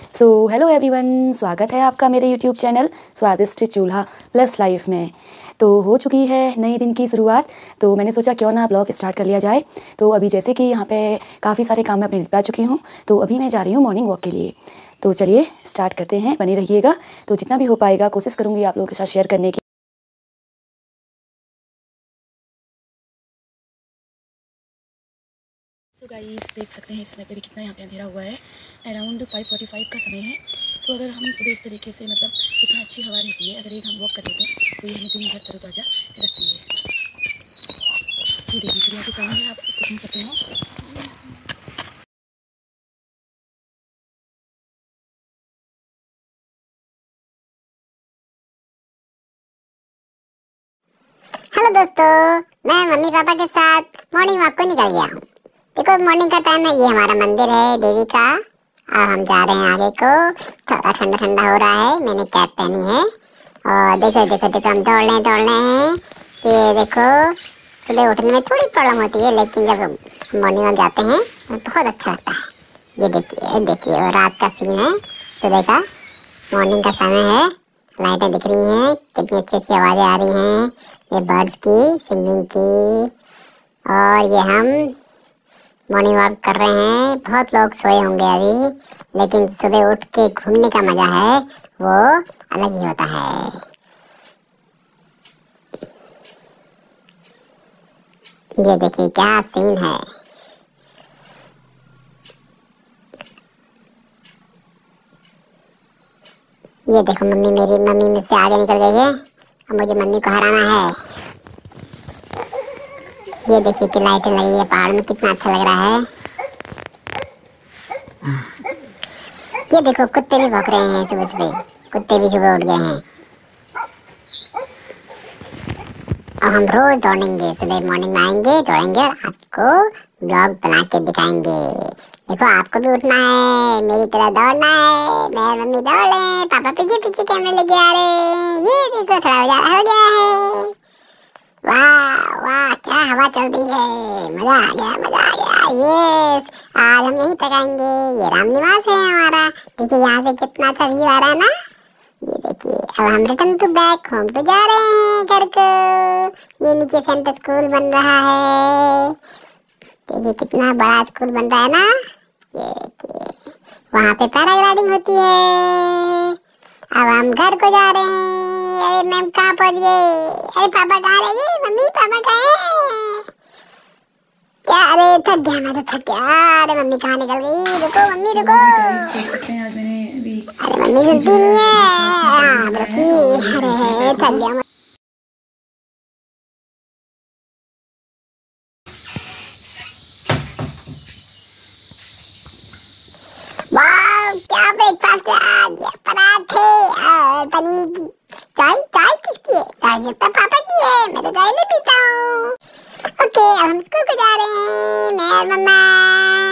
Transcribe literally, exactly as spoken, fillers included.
So hello everyone, स्वागत है आपका मेरे यूट्यूब चैनल स्वादिष्ट चूल्हा प्लस लाइफ में। तो हो चुकी है नए दिन की शुरुआत, तो मैंने सोचा क्यों ना ब्लॉग स्टार्ट कर लिया जाए। तो अभी जैसे कि यहाँ पे काफ़ी सारे काम मैं अपने निपटा चुकी हूँ, तो अभी मैं जा रही हूँ मॉर्निंग वॉक के लिए। तो चलिए स्टार्ट करते हैं, बने रहिएगा। तो जितना भी हो पाएगा कोशिश करूँगी आप लोगों के साथ शेयर करने की। सो गाइस, देख सकते हैं इस समय पे भी कितना यहाँ पे अंधेरा हुआ है। अराउंड फाइव फोर्टी फाइव का समय है। तो अगर हम सुबह इस तरीके से मतलब इतना अच्छी हवा रहती है, अगर एक हम वॉक कर लेते हैं तो ये हमें दिन भर तरोताज़ा रखती है। ये देखिए चिड़िया की साउंड है, आप इसको सुन सकते हैं। हेलो दोस्तों, मैं मम्मी पापा के साथ मॉर्निंग वॉक को निकल गया हूँ। देखो मॉर्निंग का टाइम है, ये हमारा मंदिर है देवी का। और हम जा रहे हैं आगे को। थोड़ा ठंडा ठंडा हो रहा है, मैंने कैप पहनी है। और देखो देखो देखो हम दौड़ रहे हैं दौड़ रहे हैं। ये देखो सुबह उठने में थोड़ी प्रॉब्लम होती है, लेकिन जब मॉर्निंग वॉक जाते हैं तो बहुत अच्छा लगता है। ये देखिए देखिए, और रात का सीन है, सुबह का मॉर्निंग का समय है। लाइटें दिख रही हैं, कितनी अच्छी अच्छी आवाज़ें आ रही हैं, ये बर्ड्स की सिंगिंग की। और ये हम मॉर्निंग वॉक कर रहे हैं। बहुत लोग सोए होंगे अभी, लेकिन सुबह उठ के घूमने का मजा है वो अलग ही होता है। ये देखिए क्या सीन है। ये देखो मम्मी, मेरी मम्मी मुझसे आगे निकल गई है। अब मुझे मम्मी को हराना है। ये देखिए कि लाइटें लगी है पहाड़ में, कितना अच्छा लग रहा है। ये देखो कुत्ते भी भौंक रहे हैं सुबह सुबह, कुत्ते भी सुबह उठ गए हैं। और हम रोज दौड़ेंगे, सुबह मॉर्निंग में आएंगे दौड़ेंगे और आपको ब्लॉग बना के दिखाएंगे। देखो आपको भी उठना है, मेरी तरह दौड़ना है। मैं मम्मी दौड़ रहे हैं, पापा पीछे पीछे कैमरे लेके आ रहे हैं। ये देखो थोड़ा हो हो गया है। वाह वाह, क्या हवा चल रही है, मजा आ गया मजा आ गया। यस, आज हम यहीं तक आएंगे। ये राम निवास है हमारा। देखिए यहाँ से कितना अच्छा व्यू आ रहा है ना। ये देखिए अब हम रिटर्न टू बैक होम पे जा रहे हैं घर को। ये नीचे सेंटर स्कूल बन रहा है। देखिए कितना बड़ा स्कूल बन रहा है ना। ये देखिए वहाँ पे पैराग्लाइडिंग होती है। अब हम घर को जा रहे हैं। अरे मैम कहाँ पहुँच गए? अरे पापा कहाँ रह गए? मम्मी पापा कहाँ हैं? क्या? अरे थक गया, मैं तो थक गया। अरे मम्मी कहाँ निकल गई? रुको मम्मी रुको। देख सकते हैं आज मैंने अभी अरे मम्मी सुनती नहीं है। अरे थक गया। वाह क्या ब्रेकफास्ट है आज। पराठे और पनीर की चाय। चाय किसकी है? चाय लगता पापा की है, मैं तो चाय नहीं पीता हूँ। ओके अब हम स्कूल को जा रहे हैं, मैं और मम्मा।